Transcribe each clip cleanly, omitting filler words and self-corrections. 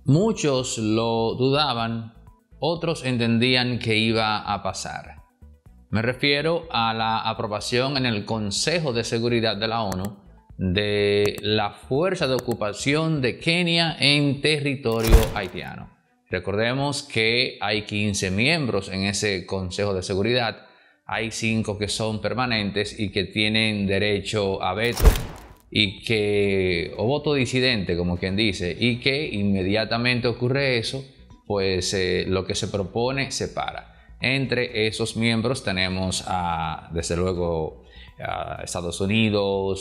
Muchos lo dudaban, otros entendían que iba a pasar. Me refiero a la aprobación en el Consejo de Seguridad de la ONU de la fuerza de ocupación de Kenia en territorio haitiano. Recordemos que hay 15 miembros en ese Consejo de Seguridad, hay 5 que son permanentes y que tienen derecho a veto o voto disidente, como quien dice, y que inmediatamente ocurre eso, pues lo que se propone se para. Entre esos miembros tenemos desde luego a Estados Unidos,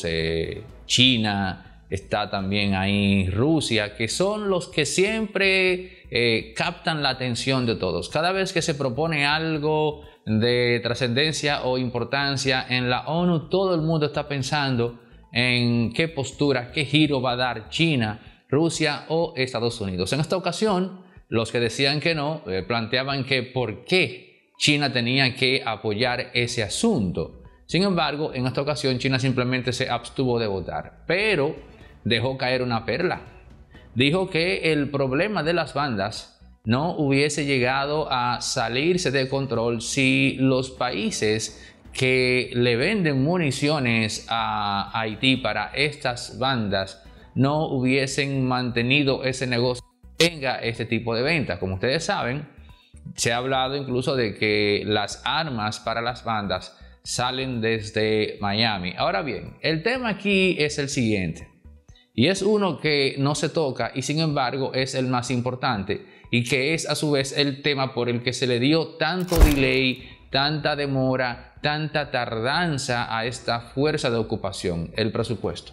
China, está también ahí Rusia, que son los que siempre captan la atención de todos. Cada vez que se propone algo de trascendencia o importancia en la ONU, todo el mundo está pensando en qué postura, qué giro va a dar China, Rusia o Estados Unidos. En esta ocasión, los que decían que no, planteaban que por qué China tenía que apoyar ese asunto. Sin embargo, en esta ocasión China simplemente se abstuvo de votar, pero dejó caer una perla. Dijo que el problema de las bandas no hubiese llegado a salirse de control si los países que le venden municiones a Haití para estas bandas no hubiesen mantenido ese negocio, tenga este tipo de venta. Como ustedes saben, se ha hablado incluso de que las armas para las bandas salen desde Miami. Ahora bien, el tema aquí es el siguiente, y es uno que no se toca y sin embargo es el más importante, y que es a su vez el tema por el que se le dio tanto delay, tanta demora, tanta tardanza a esta fuerza de ocupación: el presupuesto.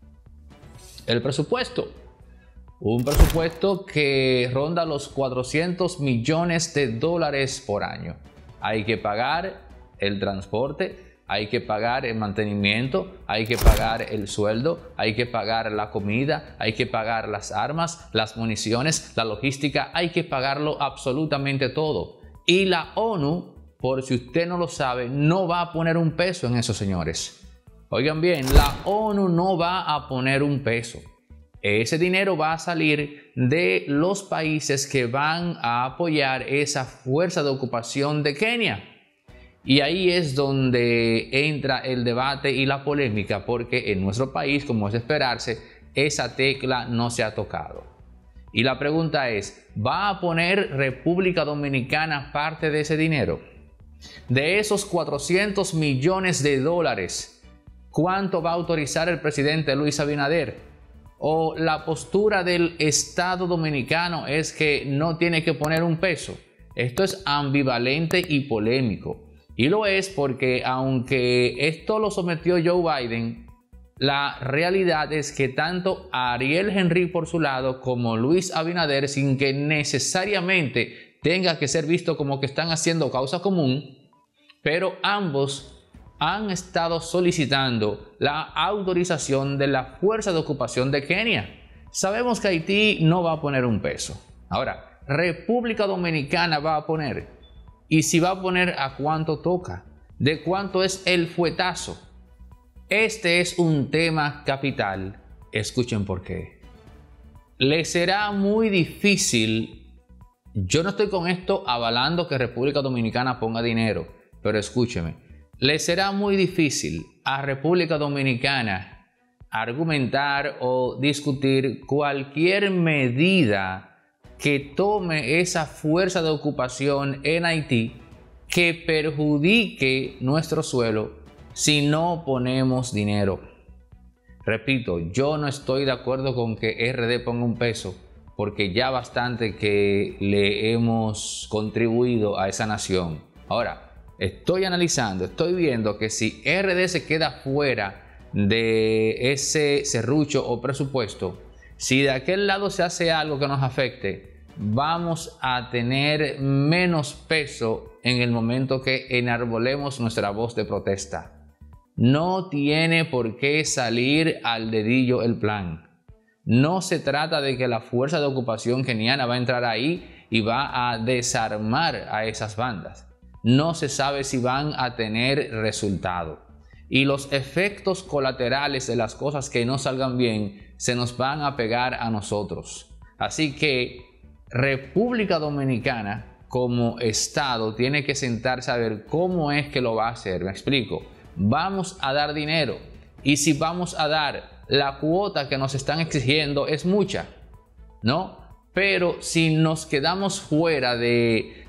El presupuesto. Un presupuesto que ronda los 400 millones de dólares por año. Hay que pagar el transporte, hay que pagar el mantenimiento, hay que pagar el sueldo, hay que pagar la comida, hay que pagar las armas, las municiones, la logística, hay que pagarlo absolutamente todo. Y la ONU, por si usted no lo sabe, no va a poner un peso en eso, señores. Oigan bien, la ONU no va a poner un peso. Ese dinero va a salir de los países que van a apoyar esa fuerza de ocupación de Kenia. Y ahí es donde entra el debate y la polémica, porque en nuestro país, como es de esperarse, esa tecla no se ha tocado. Y la pregunta es, ¿va a poner República Dominicana parte de ese dinero? De esos 400 millones de dólares, ¿cuánto va a autorizar el presidente Luis Abinader? ¿O la postura del Estado dominicano es que no tiene que poner un peso? Esto es ambivalente y polémico. Y lo es porque aunque esto lo sometió Joe Biden, la realidad es que tanto Ariel Henry por su lado como Luis Abinader, sin que necesariamente tenga que ser visto como que están haciendo causa común, pero ambos han estado solicitando la autorización de la fuerza de ocupación de Kenia. Sabemos que Haití no va a poner un peso. Ahora, República Dominicana va a poner. Y si va a poner, ¿a cuánto toca? ¿De cuánto es el fuetazo? Este es un tema capital. Escuchen por qué. Le será muy difícil. Yo no estoy con esto avalando que República Dominicana ponga dinero, pero escúcheme. Le será muy difícil a República Dominicana argumentar o discutir cualquier medida que tome esa fuerza de ocupación en Haití que perjudique nuestro suelo si no ponemos dinero. Repito, yo no estoy de acuerdo con que RD ponga un peso, porque ya bastante que le hemos contribuido a esa nación. Ahora, estoy analizando, estoy viendo que si RD se queda fuera de ese serrucho o presupuesto, si de aquel lado se hace algo que nos afecte, vamos a tener menos peso en el momento que enarbolemos nuestra voz de protesta. No tiene por qué salir al dedillo el plan. No se trata de que la fuerza de ocupación keniana va a entrar ahí y va a desarmar a esas bandas. No se sabe si van a tener resultado. Y los efectos colaterales de las cosas que no salgan bien se nos van a pegar a nosotros. Así que República Dominicana como Estado tiene que sentarse a ver cómo es que lo va a hacer. Me explico. Vamos a dar dinero y si vamos a dar, la cuota que nos están exigiendo es mucha, ¿no? Pero si nos quedamos fuera de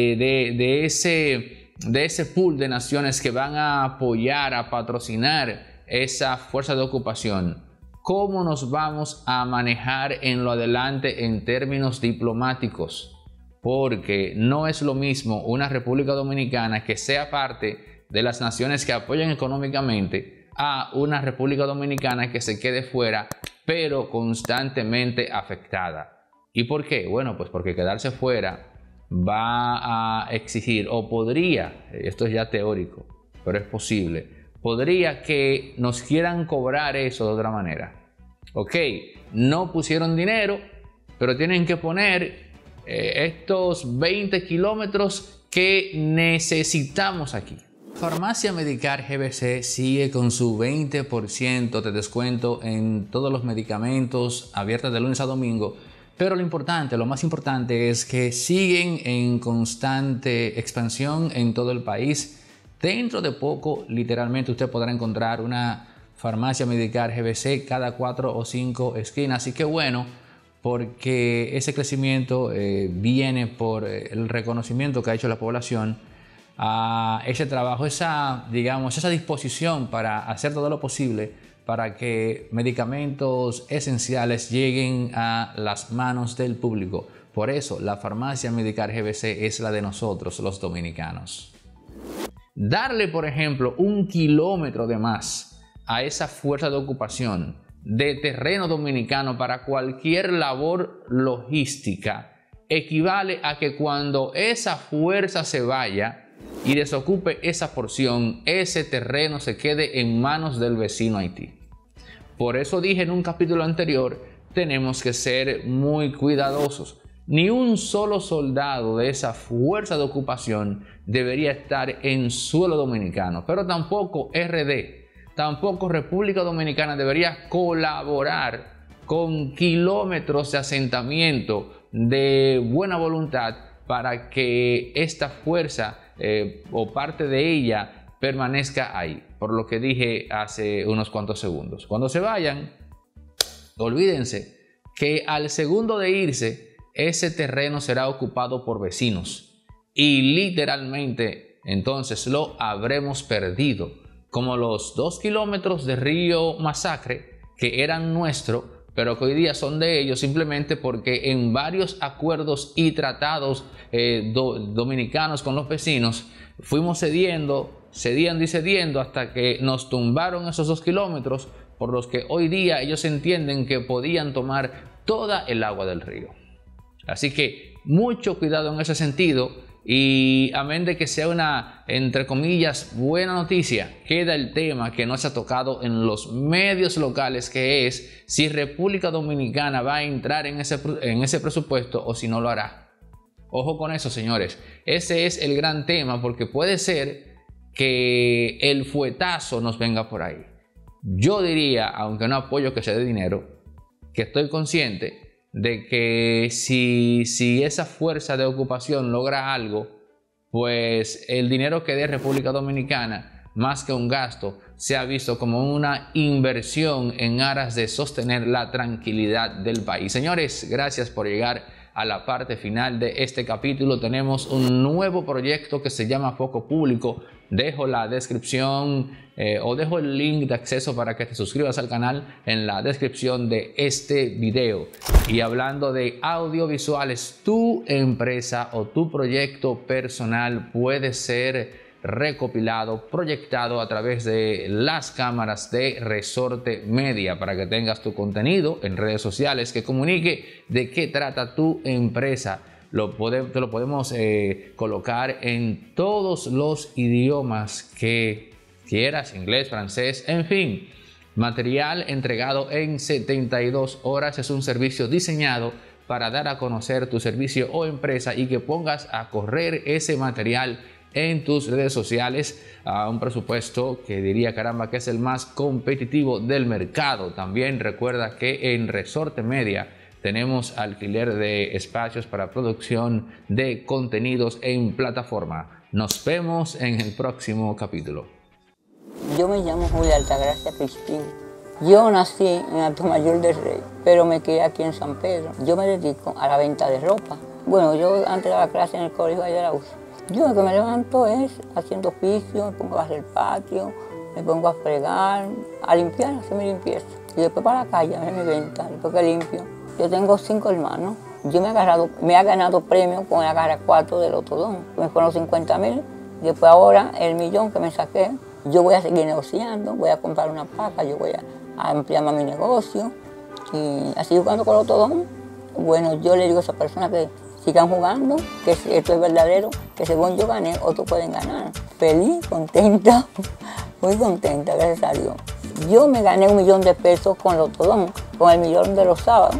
ese pool de naciones que van a apoyar, a patrocinar esa fuerza de ocupación, ¿cómo nos vamos a manejar en lo adelante en términos diplomáticos? Porque no es lo mismo una República Dominicana que sea parte de las naciones que apoyan económicamente a una República Dominicana que se quede fuera, pero constantemente afectada. ¿Y por qué? Bueno, pues porque quedarse fuera va a exigir, o podría, esto es ya teórico, pero es posible, podría que nos quieran cobrar eso de otra manera. Ok, no pusieron dinero, pero tienen que poner estos 20 kilómetros que necesitamos aquí. Farmacia Medicar GBC sigue con su 20% de descuento en todos los medicamentos, abiertas de lunes a domingo. Pero lo más importante es que siguen en constante expansión en todo el país. Dentro de poco, literalmente, usted podrá encontrar una Farmacia Medicar GBC cada 4 o 5 esquinas. Así que bueno, porque ese crecimiento viene por el reconocimiento que ha hecho la población a ese trabajo, esa disposición para hacer todo lo posible para que medicamentos esenciales lleguen a las manos del público. Por eso, la Farmacia Medicar GBC es la de nosotros, los dominicanos. Darle, por ejemplo, 1 kilómetro de más a esa fuerza de ocupación de terreno dominicano para cualquier labor logística equivale a que cuando esa fuerza se vaya y desocupe esa porción, ese terreno se quede en manos del vecino Haití. Por eso dije en un capítulo anterior, tenemos que ser muy cuidadosos. Ni un solo soldado de esa fuerza de ocupación debería estar en suelo dominicano, pero tampoco RD, tampoco República Dominicana debería colaborar con kilómetros de asentamiento de buena voluntad para que esta fuerza o parte de ella permanezca ahí, por lo que dije hace unos cuantos segundos. Cuando se vayan, olvídense que al segundo de irse, ese terreno será ocupado por vecinos y literalmente entonces lo habremos perdido, como los 2 kilómetros de Río Masacre que eran nuestros, pero que hoy día son de ellos simplemente porque en varios acuerdos y tratados dominicanos con los vecinos fuimos cediendo hasta que nos tumbaron esos 2 kilómetros por los que hoy día ellos entienden que podían tomar toda el agua del río. Así que mucho cuidado en ese sentido y amén de que sea una, entre comillas, buena noticia, queda el tema que no se ha tocado en los medios locales, que es si República Dominicana va a entrar en ese presupuesto o si no lo hará. Ojo con eso, señores. Ese es el gran tema, porque puede ser que el fuetazo nos venga por ahí. Yo diría, aunque no apoyo que se dé dinero, que estoy consciente de que si esa fuerza de ocupación logra algo, pues el dinero que dé República Dominicana, más que un gasto, se ha visto como una inversión en aras de sostener la tranquilidad del país. Señores, gracias por llegar a la parte final de este capítulo. Tenemos un nuevo proyecto que se llama Foco Público. Dejo la descripción o dejo el link de acceso para que te suscribas al canal en la descripción de este video. Y hablando de audiovisuales, tu empresa o tu proyecto personal puede ser recopilado, proyectado a través de las cámaras de Resorte Media para que tengas tu contenido en redes sociales que comunique de qué trata tu empresa. Te lo podemos colocar en todos los idiomas que quieras, inglés, francés, en fin. Material entregado en 72 horas. Es un servicio diseñado para dar a conocer tu servicio o empresa y que pongas a correr ese material en tus redes sociales a un presupuesto que diría, caramba, que es el más competitivo del mercado. También recuerda que en Resorte Media tenemos alquiler de espacios para producción de contenidos en plataforma. Nos vemos en el próximo capítulo. Yo me llamo Julia Altagracia Crispín. Yo nací en Atomayor del Rey, pero me crié aquí en San Pedro. Yo me dedico a la venta de ropa. Bueno, yo antes daba clase en el colegio de Arauz. Yo lo que me levanto es haciendo oficio, me pongo a hacer el patio, me pongo a fregar, a limpiar, a hacer mi limpieza. Y después para la calle, a ver mi venta, después que limpio. Yo tengo 5 hermanos. Yo me he ganado premios con la carrera 4 del Lotodón. Me fueron 50.000. Después ahora el millón que me saqué, yo voy a seguir negociando, voy a comprar una placa, yo voy a ampliar más mi negocio. Y así jugando con Lotodón, bueno, yo le digo a esas personas que sigan jugando, que esto es verdadero, que según yo gané, otros pueden ganar. Feliz, contenta, muy contenta, gracias a Dios. Yo me gané 1 millón de pesos con Lotodón, con el millón de los sábados.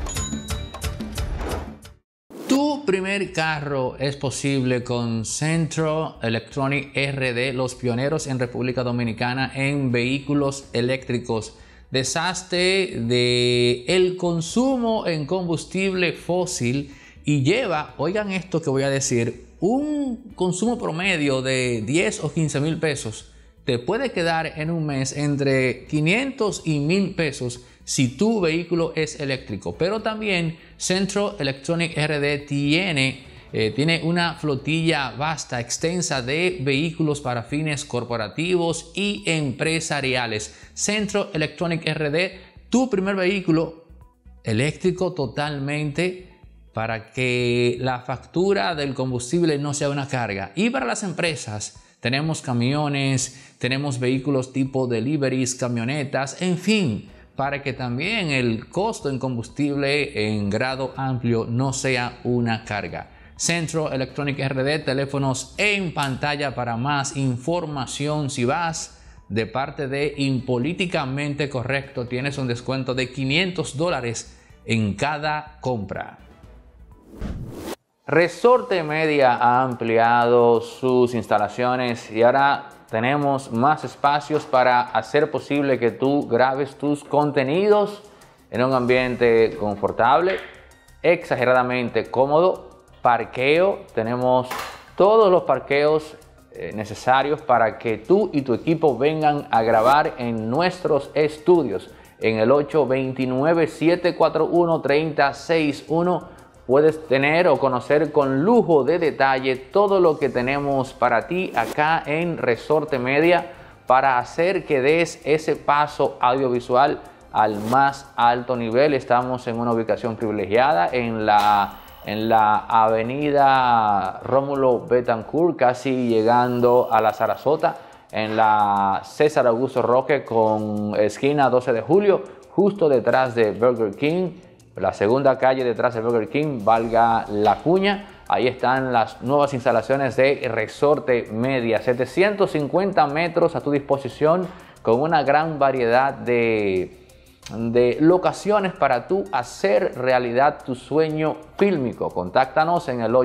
Tu primer carro es posible con Centro Electronic RD, los pioneros en República Dominicana en vehículos eléctricos. Deshazte del consumo en combustible fósil y lleva, oigan esto que voy a decir, un consumo promedio de 10 o 15 mil pesos. Te puede quedar en un mes entre 500 y 1,000 pesos si tu vehículo es eléctrico. Pero también Centro Electronic RD tiene una flotilla vasta, extensa de vehículos para fines corporativos y empresariales. Centro Electronic RD, tu primer vehículo eléctrico totalmente, para que la factura del combustible no sea una carga. Y para las empresas, tenemos camiones, tenemos vehículos tipo deliveries, camionetas, en fin, para que también el costo en combustible en grado amplio no sea una carga. Centro Electronic RD, teléfonos en pantalla para más información. Si vas de parte de Impolíticamente Correcto, tienes un descuento de $500 en cada compra. Resorte Media ha ampliado sus instalaciones y ahora tenemos más espacios para hacer posible que tú grabes tus contenidos en un ambiente confortable, exageradamente cómodo. Parqueo, tenemos todos los parqueos necesarios para que tú y tu equipo vengan a grabar en nuestros estudios. En el 829-741-3061 puedes tener o conocer con lujo de detalle todo lo que tenemos para ti acá en Resorte Media para hacer que des ese paso audiovisual al más alto nivel. Estamos en una ubicación privilegiada en la avenida Rómulo Betancourt, casi llegando a la Sarasota, en la César Augusto Roque con esquina 12 de julio, justo detrás de Burger King. La segunda calle detrás de Burger King, valga la cuña. Ahí están las nuevas instalaciones de Resorte Media. 750 metros a tu disposición con una gran variedad de locaciones para tú hacer realidad tu sueño fílmico. Contáctanos en el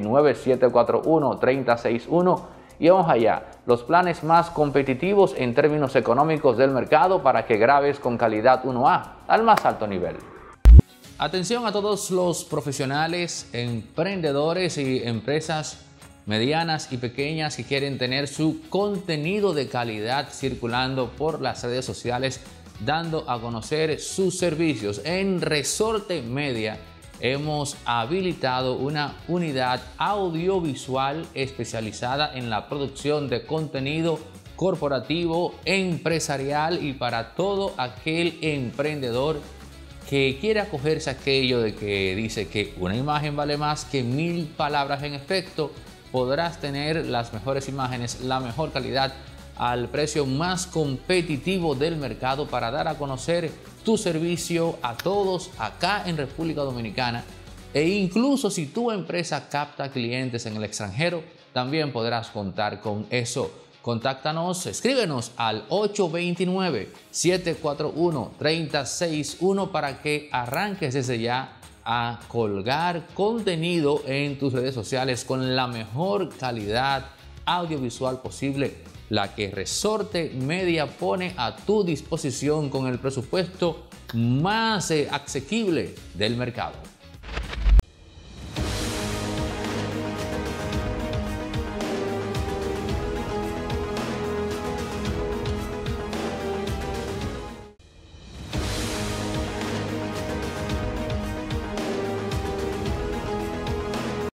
829-741-3061 y vamos allá. Los planes más competitivos en términos económicos del mercado para que grabes con calidad 1A al más alto nivel. Atención a todos los profesionales, emprendedores y empresas medianas y pequeñas que quieren tener su contenido de calidad circulando por las redes sociales, dando a conocer sus servicios. En Resorte Media hemos habilitado una unidad audiovisual especializada en la producción de contenido corporativo, empresarial y para todo aquel emprendedor que quiere acogerse a aquello de que dice que una imagen vale más que 1000 palabras. En efecto, podrás tener las mejores imágenes, la mejor calidad al precio más competitivo del mercado para dar a conocer tu servicio a todos acá en República Dominicana. E incluso si tu empresa capta clientes en el extranjero, también podrás contar con eso. Contáctanos, escríbenos al 829-741-3061 para que arranques desde ya a colgar contenido en tus redes sociales con la mejor calidad audiovisual posible la que Resorte Media pone a tu disposición con el presupuesto más asequible del mercado.